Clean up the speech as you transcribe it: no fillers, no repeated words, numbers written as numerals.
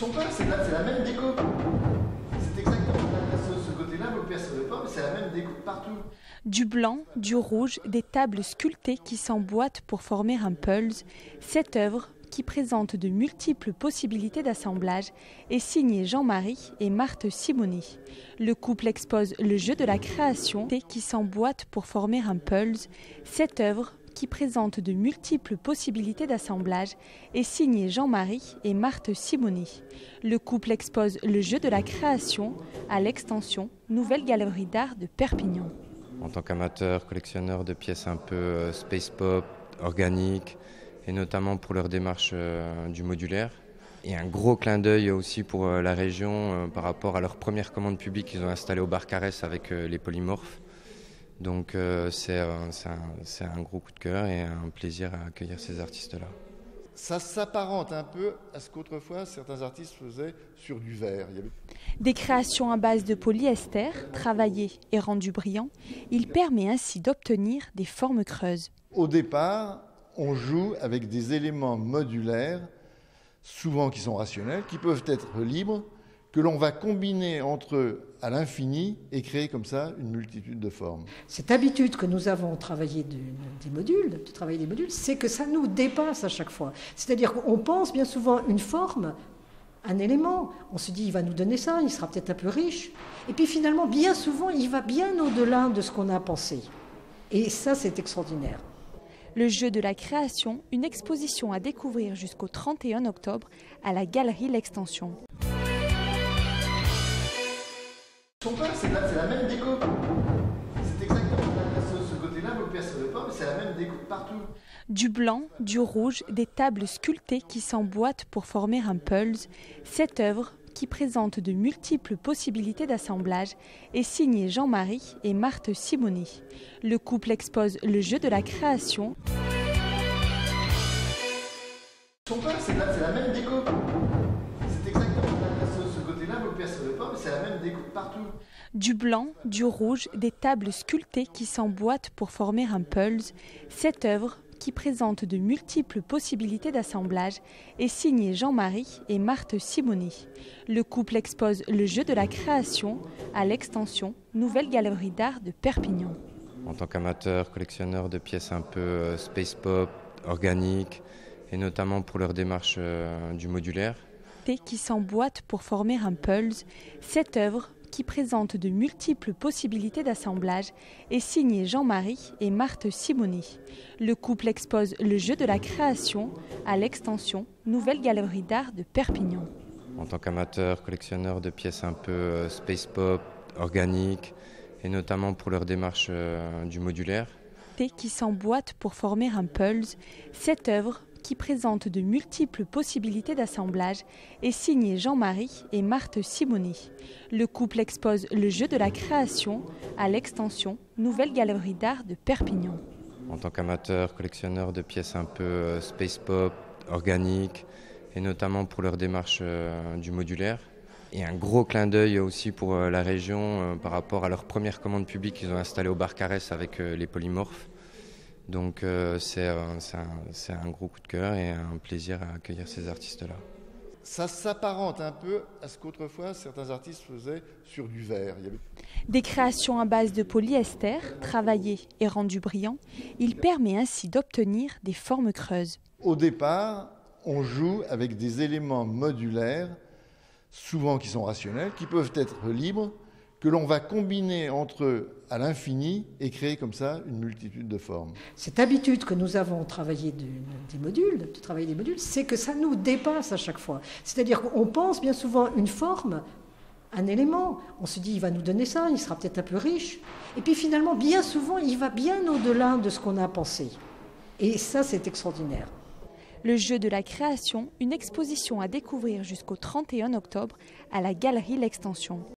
C'est la même déco. C'est exactement ce côté-là, vous ne le percevez pas, mais c'est la même déco partout. Du blanc, du rouge, des tables sculptées qui s'emboîtent pour former un pulse. Cette œuvre, qui présente de multiples possibilités d'assemblage, est signée Jean-Marie et Marthe Simoni. Le couple expose le jeu de la création qui s'emboîte pour former un pulse. Cette œuvre, qui présente de multiples possibilités d'assemblage, est signée Jean-Marie et Marthe Simoni. Le couple expose le jeu de la création à l'Extension, nouvelle galerie d'art de Perpignan. En tant qu'amateur, collectionneur de pièces un peu space pop, organiques, et notamment pour leur démarche du modulaire. Et un gros clin d'œil aussi pour la région par rapport à leur première commande publique qu'ils ont installée au bar Caresse avec les polymorphes. Donc c'est un gros coup de cœur et un plaisir à accueillir ces artistes-là. Ça s'apparente un peu à ce qu'autrefois certains artistes faisaient sur du verre. Des créations à base de polyester, travaillées et rendues brillants, il permet ainsi d'obtenir des formes creuses. Au départ, on joue avec des éléments modulaires, souvent qui sont rationnels, qui peuvent être libres, que l'on va combiner entre eux à l'infini et créer comme ça une multitude de formes. Cette habitude que nous avons de travailler des modules, c'est que ça nous dépasse à chaque fois. C'est-à-dire qu'on pense bien souvent une forme, un élément, on se dit il va nous donner ça, il sera peut-être un peu riche, et puis finalement bien souvent il va bien au-delà de ce qu'on a pensé. Et ça c'est extraordinaire. Le jeu de la création, une exposition à découvrir jusqu'au 31 octobre à la Galerie L'Extension. C'est la même déco. C'est exactement ce côté-là, vous ne le percevez pas, mais c'est la même déco partout. Du blanc, du rouge, des tables sculptées qui s'emboîtent pour former un pulse. Cette œuvre, qui présente de multiples possibilités d'assemblage, est signée Jean-Marie et Marthe Simoni. Le couple expose le jeu de la création. C'est la même déco. C'est exactement ce côté-là, vous ne le percevez pas, mais c'est la même déco partout. Du blanc, du rouge, des tables sculptées qui s'emboîtent pour former un pulse. Cette œuvre, qui présente de multiples possibilités d'assemblage, est signée Jean-Marie et Marthe Simoni. Le couple expose le jeu de la création à l'Extension, nouvelle galerie d'art de Perpignan. En tant qu'amateur, collectionneur de pièces un peu space pop, organiques, et notamment pour leur démarche du modulaire. Qui s'emboîtent pour former un pulse. Cette œuvre, qui présente de multiples possibilités d'assemblage, est signée Jean-Marie et Marthe Simoni. Le couple expose le jeu de la création à l'Extension, nouvelle galerie d'art de Perpignan. En tant qu'amateur, collectionneur de pièces un peu space pop, organiques, et notamment pour leur démarche du modulaire. Qui s'emboîtent pour former un pulse. Cette œuvre, qui présente de multiples possibilités d'assemblage, est signée Jean-Marie et Marthe Simoni. Le couple expose le jeu de la création à l'Extension, nouvelle galerie d'art de Perpignan. En tant qu'amateur, collectionneur de pièces un peu space pop, organiques, et notamment pour leur démarche du modulaire. Et un gros clin d'œil aussi pour la région par rapport à leur première commande publique qu'ils ont installée au bar Caresse avec les polymorphes. Donc c'est un gros coup de cœur et un plaisir à accueillir ces artistes-là. Ça s'apparente un peu à ce qu'autrefois certains artistes faisaient sur du verre. Des créations à base de polyester, travaillées et rendues brillants, il permet ainsi d'obtenir des formes creuses. Au départ, on joue avec des éléments modulaires, souvent qui sont rationnels, qui peuvent être libres, que l'on va combiner entre eux à l'infini et créer comme ça une multitude de formes. Cette habitude que nous avons de travailler des modules, c'est que ça nous dépasse à chaque fois. C'est-à-dire qu'on pense bien souvent une forme, un élément, on se dit il va nous donner ça, il sera peut-être un peu riche, et puis finalement bien souvent il va bien au-delà de ce qu'on a pensé. Et ça c'est extraordinaire. Le jeu de la création, une exposition à découvrir jusqu'au 31 octobre à la Galerie L'Extension.